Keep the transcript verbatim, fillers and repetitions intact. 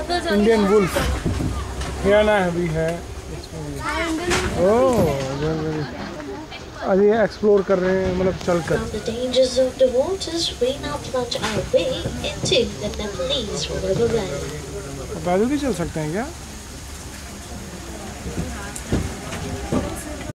Indian wolf हिराना भी है इसमें भी। ओह अभी एक्सप्लोर कर रहे हैं, मतलब चल कर। पैदल भी चल सकते हैं क्या?